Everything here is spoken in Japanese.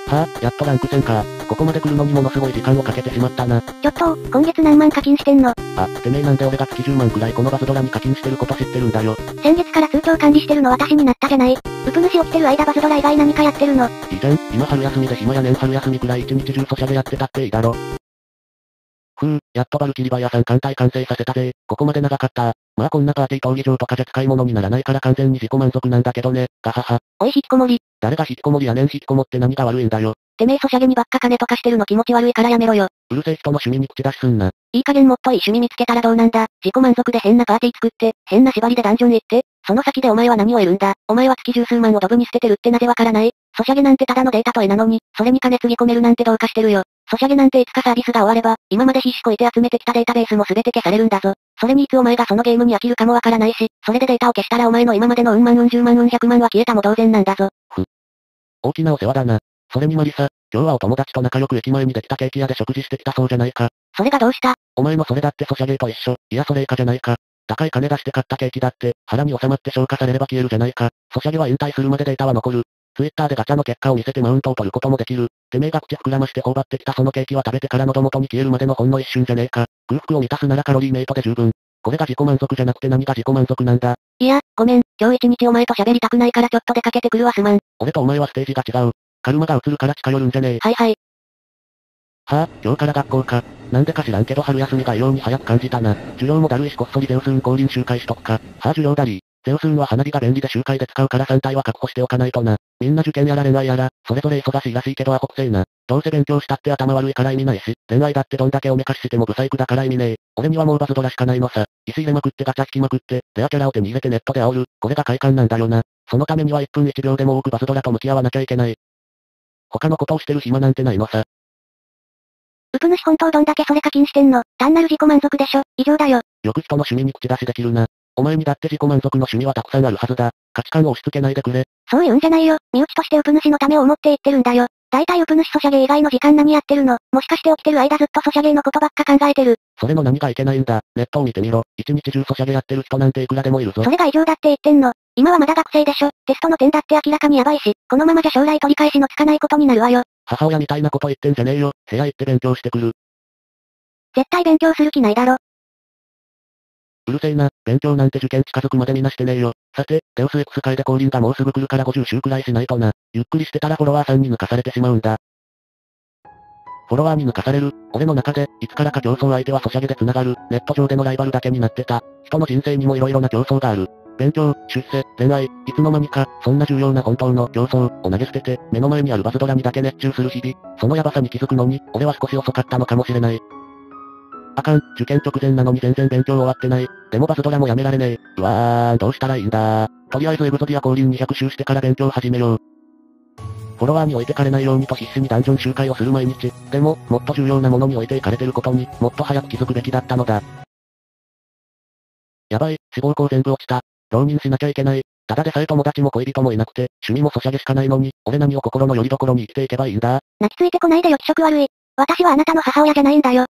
はぁ、やっとランク戦か。ここまで来るのにものすごい時間をかけてしまったな。 ちょっと、今月何万課金してんの？ あ、てめえなんで俺が月10万くらいこのバズドラに課金してること知ってるんだよ。 先月から通帳管理してるの私になったじゃない。ウプ主起きてる間バズドラ以外何かやってるの？ いいじゃん、今春休みで暇やねん。春休みくらい一日中ソシャゲやってたっていいだろ。やっとバルキリバイアさん艦隊完成させたぜ。ここまで長かった。まあこんなパーティー闘技場とかじゃ使い物にならないから完全に自己満足なんだけどね。ガハハ。 おい引きこもり。 誰が引きこもりやねん。引きこもって何が悪いんだよ。 てめえソシャゲにばっか金とかしてるの気持ち悪いからやめろよ。 うるせえ人の趣味に口出しすんな。 いい加減もっといい趣味見つけたらどうなんだ。自己満足で変なパーティー作って、変な縛りでダンジョン行って、その先でお前は何を得るんだ。お前は月十数万をドブに捨ててるってなぜわからない？ソシャゲなんてただのデータと絵なのに、それに金つぎ込めるなんてどうかしてるよ。ソシャゲなんていつかサービスが終われば、今まで必死こいて集めてきたデータベースも全て消されるんだぞ。それにいつお前がそのゲームに飽きるかもわからないし、それでデータを消したらお前の今までのうん万うん十万うん100万は消えたも同然なんだぞ。 大きなお世話だな。それにマリサ、今日はお友達と仲良く駅前にできたケーキ屋で食事してきたそうじゃないか。 それがどうした？ お前もそれだってソシャゲと一緒。いやそれ以下じゃないか。高い金出して買ったケーキだって、腹に収まって消化されれば消えるじゃないか。ソシャゲは引退するまでデータは残る。ツイッターでガチャの結果を見せてマウントを取ることもできる。てめえが口膨らまして頬張ってきたそのケーキは食べてから喉元に消えるまでのほんの一瞬じゃねえか。空腹を満たすならカロリーメイトで十分。これが自己満足じゃなくて何が自己満足なんだ。 いや、ごめん、今日一日お前と喋りたくないからちょっと出かけてくるわすまん。 俺とお前はステージが違う。カルマが映るから近寄るんじゃねえ。 はいはい。 はあ、今日から学校か。なんでか知らんけど春休みが異様に早く感じたな。授業もだるいしこっそりゼウスン降臨集会しとくか。はあ授業だり。ゼウスンは花火が便利で集会で使うから3体は確保しておかないとな。みんな受験やら恋愛やら、それぞれ忙しいらしいけどアホくせえな。どうせ勉強したって頭悪いから意味ないし、恋愛だってどんだけおめかししてもブサイクだから意味ねえ。俺にはもうバズドラしかないのさ。石入れまくってガチャ引きまくって、レアキャラを手に入れてネットで煽る。これが快感なんだよな。そのためには1分1秒でも多くバズドラと向き合わなきゃいけない。他のことをしてる暇なんてないのさ。 ウプ主本当どんだけそれ課金してんの？単なる自己満足でしょ。異常だよ。 よく人の趣味に口出しできるな。お前にだって自己満足の趣味はたくさんあるはずだ。価値観を押し付けないでくれ。 そういうんじゃないよ。身内としてウプ主のためを思って言ってるんだよ。だいたいウプ主ソシャゲ以外の時間何やってるの？もしかして起きてる間ずっとソシャゲのことばっか考えてる。 それの何がいけないんだ。ネットを見てみろ。一日中ソシャゲやってる人なんていくらでもいるぞ。 それが異常だって言ってんの。今はまだ学生でしょ。テストの点だって明らかにやばいし、このままじゃ将来取り返しのつかないことになるわよ。 母親みたいなこと言ってんじゃねえよ。部屋行って勉強してくる。 絶対勉強する気ないだろ。 うるせえな、勉強なんて受験近づくまでみなしてねえよ。さて、デウス X 界で降臨がもうすぐ来るから50周くらいしないとな。ゆっくりしてたらフォロワーさんに抜かされてしまうんだ。フォロワーに抜かされる。俺の中で、いつからか競争相手はソシャゲで繋がる。ネット上でのライバルだけになってた。人の人生にも色々な競争がある。勉強、出世、恋愛、いつの間にか、そんな重要な本当の競争を投げ捨てて、目の前にあるバズドラにだけ熱中する日々。そのヤバさに気づくのに、俺は少し遅かったのかもしれない。あかん、受験直前なのに全然勉強終わってない。でもバズドラもやめられねえ。うわー、どうしたらいいんだ。とりあえずエグゾディア降臨200周してから勉強始めよう。フォロワーに置いてかれないようにと必死にダンジョン周回をする毎日。でも、もっと重要なものに置いていかれてることに、もっと早く気づくべきだったのだ。やばい、志望校全部落ちた。浪人しなきゃいけない。ただでさえ友達も恋人もいなくて、趣味もソシャゲしかないのに、俺何を心の拠り所に生きていけばいいんだ。 泣きついてこないでよ気色悪い。私はあなたの母親じゃないんだよ。